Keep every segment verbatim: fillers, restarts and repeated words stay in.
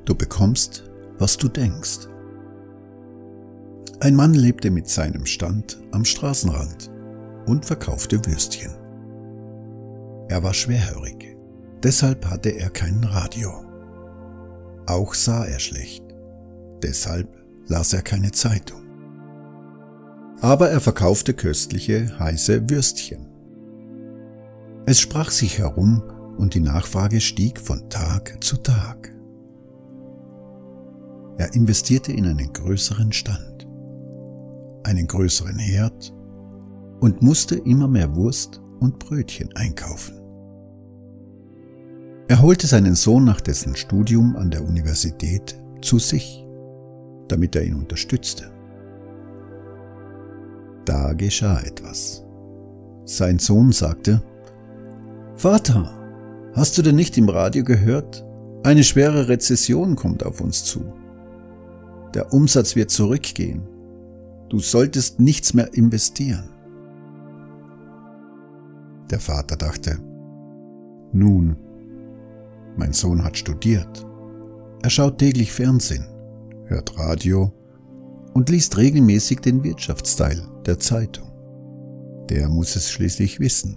Du bekommst, was du denkst. Ein Mann lebte mit seinem Stand am Straßenrand und verkaufte Würstchen. Er war schwerhörig, deshalb hatte er kein Radio. Auch sah er schlecht, deshalb las er keine Zeitung. Aber er verkaufte köstliche, heiße Würstchen. Es sprach sich herum und die Nachfrage stieg von Tag zu Tag. Er investierte in einen größeren Stand, einen größeren Herd und musste immer mehr Wurst und Brötchen einkaufen. Er holte seinen Sohn nach dessen Studium an der Universität zu sich, damit er ihn unterstützte. Da geschah etwas. Sein Sohn sagte: »Vater, hast du denn nicht im Radio gehört? Eine schwere Rezession kommt auf uns zu. Der Umsatz wird zurückgehen. Du solltest nichts mehr investieren.« Der Vater dachte: »Nun, mein Sohn hat studiert. Er schaut täglich Fernsehen, hört Radio und liest regelmäßig den Wirtschaftsteil der Zeitung. Der muss es schließlich wissen.«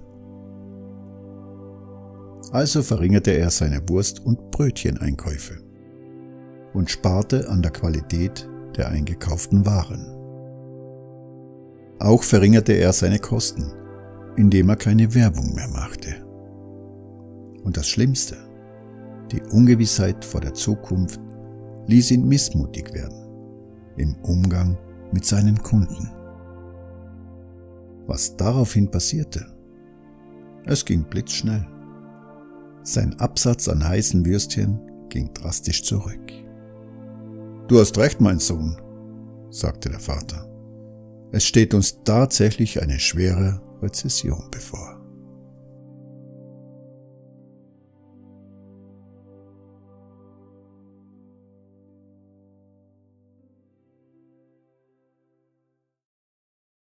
Also verringerte er seine Wurst- und Brötcheneinkäufe und sparte an der Qualität der eingekauften Waren. Auch verringerte er seine Kosten, indem er keine Werbung mehr machte. Und das Schlimmste, die Ungewissheit vor der Zukunft, ließ ihn missmutig werden im Umgang mit seinen Kunden. Was daraufhin passierte? Es ging blitzschnell. Sein Absatz an heißen Würstchen ging drastisch zurück. »Du hast recht, mein Sohn«, sagte der Vater. »Es steht uns tatsächlich eine schwere Rezession bevor.«